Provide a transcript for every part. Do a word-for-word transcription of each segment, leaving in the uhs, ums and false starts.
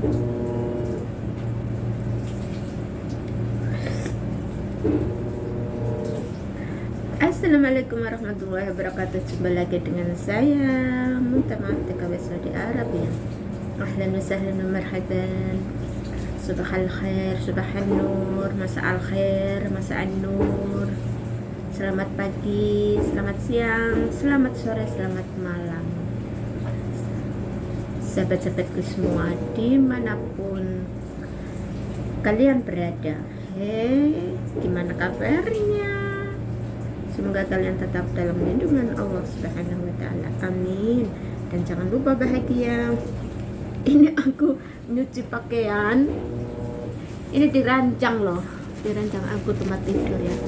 Assalamualaikum warahmatullahi wabarakatuh. Jumpa lagi dengan saya Muntamah T K W Saudi Arabia. Ahlan wa sahlan wa marhaban. Subahal khair, subahal nur, masa'al khair, masa'al nur. Selamat pagi, selamat siang, selamat sore, selamat malam. Sahabat-sahabatku semua dimanapun kalian berada. Hei, gimana kabarnya? Semoga kalian tetap dalam lindungan Allah Subhanahu wa Ta'ala. Amin. Dan jangan lupa bahagia. Ini aku nyuci pakaian. Ini dirancang loh. Dirancang aku tempat tidur ya.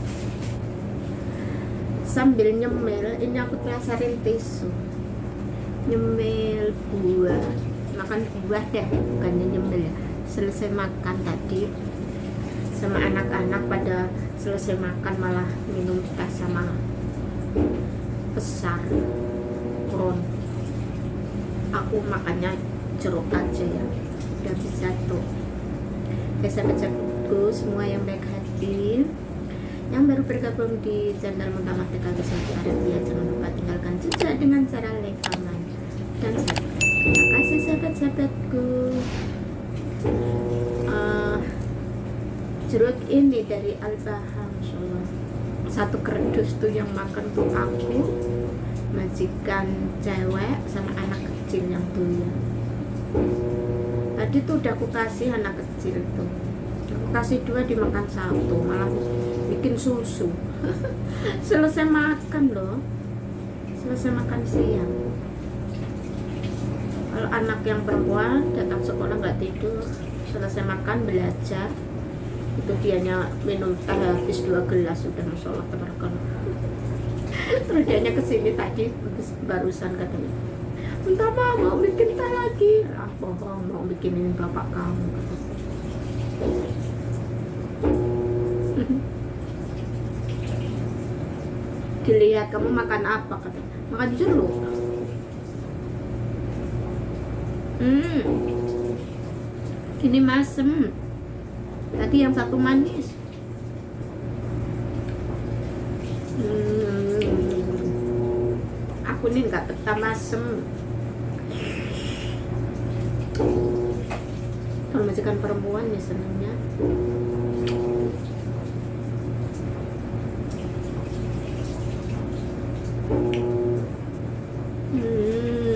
Sambil nyemil, ini aku pelasarin tisu. Nyemil buah. Makan buah deh, bukannya nyemil ya. Selesai makan tadi sama anak-anak, pada selesai makan malah minum teh sama besar kron. Aku makannya jeruk aja ya, udah bisa tuh. Ya sahabat-sahabatku semua yang baik hati, yang baru bergabung di channel Muntamah T K W Saudi Arabia, jangan lupa tinggalkan jejak dengan cara like, comment, dan subscribe. Terima kasih sahabat-sahabatku. uh, Jeruk ini dari Al-Baha, Masya Allah. Satu kerdus tuh yang makan tuh aku, majikan cewek sama anak kecil yang doyan. Tadi tuh udah aku kasih anak kecil tuh, aku kasih dua, dimakan satu, malah bikin susu. Selesai makan loh, selesai makan siang. Kalau anak yang perempuan datang sekolah nggak tidur, selesai makan belajar, itu dianya minum teh habis dua gelas sudah, Masya Allah, tabarakallah. Terus dianya kesini tadi barusan katanya, Muntamah mau bikin teh lagi. Ah bohong, mau bikinin bapak kamu. Dilihat kamu makan apa, katanya makan jeruk. Hmm, ini masem. Tadi yang satu manis. Hmm, aku nih nggak betah masem. Kalau majikan perempuan ya senangnya. Hmm,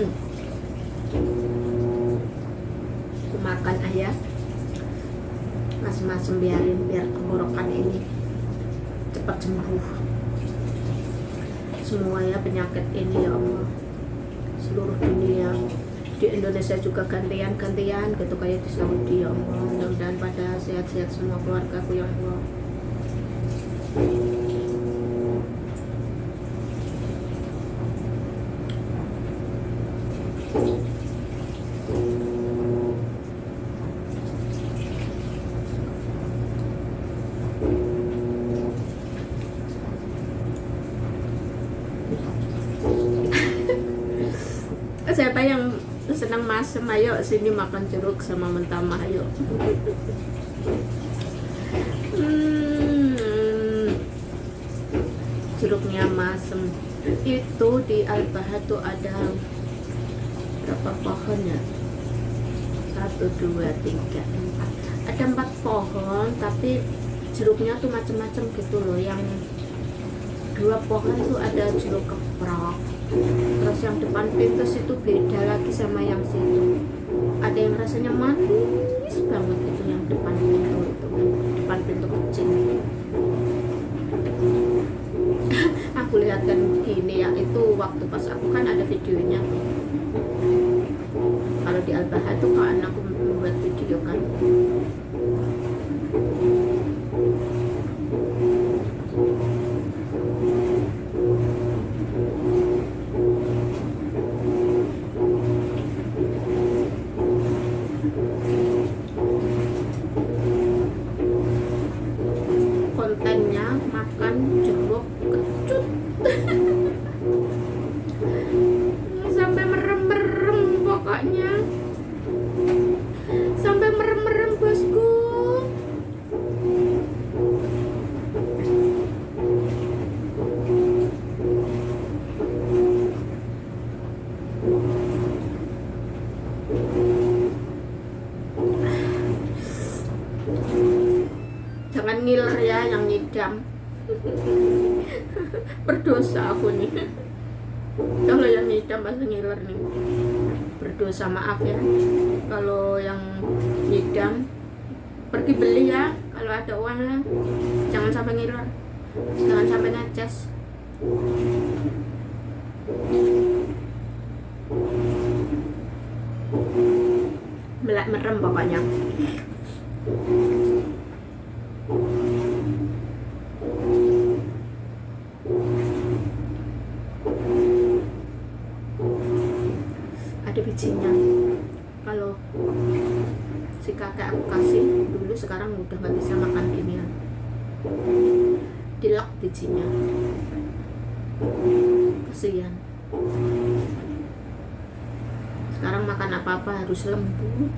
aku makan ayah. Masem-masem biarin, biar tenggorokan ini cepat sembuh semua ya penyakit ini ya Allah. Seluruh dunia, di Indonesia juga gantian-gantian gitu kayak di Saudi ya Allah. Mudah-mudahan pada sehat-sehat semua keluargaku ya Allah. Siapa yang senang masem, ayo sini makan jeruk sama Muntamah, ayo. Hmm, jeruknya masem. Itu di Al-Baha tuh ada berapa pohon ya? Satu, dua, tiga, empat. Ada empat pohon, tapi jeruknya tuh macam-macam gitu loh. Yang dua pohon tuh ada jeruk keprok. Terus yang depan pintu itu beda lagi sama yang situ. Ada yang rasanya manis banget itu yang depan pintu itu, depan pintu kecil. Aku lihat kan gini ya, itu waktu pas aku kan ada videonya. Kalau di Al-Baha tuh kan aku membuat video kan. Kontennya makan jeruk kecut sampai merem-merem pokoknya. ngiler ya, yang ngidam. Berdosa aku nih. Kalau yang ngidam pasti ngiler nih. Berdosa, maaf ya. Kalau yang ngidam pergi beli ya, kalau ada uang ya. Jangan sampai ngiler, jangan sampai ngeces. Melek merem pokoknya. Ada bijinya. Kalau si kakek aku kasih dulu, sekarang udah nggak bisa makan ginian. Dilak bijinya, kasihan. Sekarang makan apa-apa harus lembut.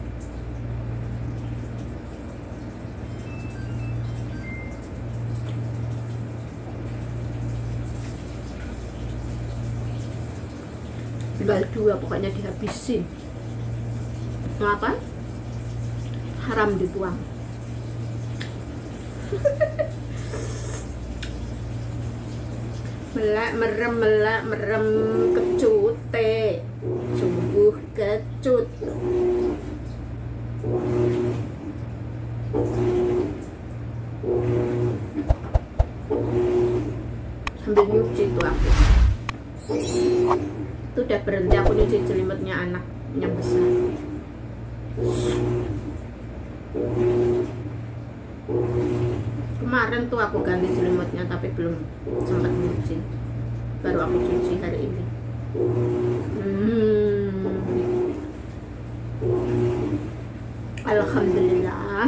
Tinggal dua, pokoknya dihabisin. Ngapa? Haram dibuang. Melak merem, melak merem, kecute, sungguh kecut. Sambil nyuci tuh aku. Itu udah berhenti aku nyuci jelimetnya anak yang besar. Kemarin tuh aku ganti selimutnya tapi belum sempat nyuci, baru aku cuci hari ini. hmm. Alhamdulillah,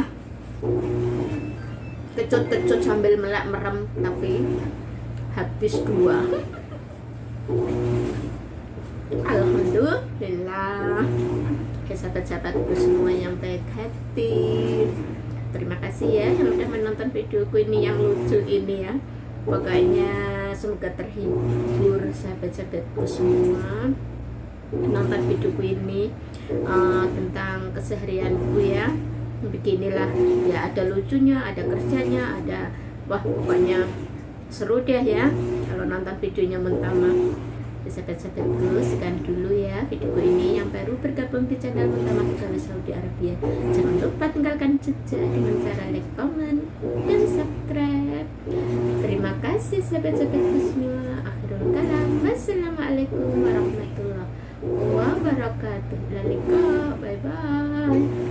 kecut-kecut sambil melek merem, tapi habis dua. Alhamdulillah. Oke, sahabat-sahabatku semua yang baik hati, terima kasih ya yang udah menonton videoku ini yang lucu ini ya. Pokoknya semoga terhibur sahabat-sahabatku semua nonton videoku ini uh, tentang keseharianku ya. Beginilah ya, ada lucunya, ada kerjanya, ada wah pokoknya seru deh ya kalau nonton videonya pertama. Sahabat-sahabatku, sekian dulu ya videoku ini. Yang baru bergabung di channel Pertama Pegawai Saudi Arabia, jangan lupa tinggalkan jejak dengan cara like, comment, dan subscribe. Terima kasih sahabat-sahabatku semua. Akhirul kalam, wassalamualaikum warahmatullahi wabarakatuh. Bye bye.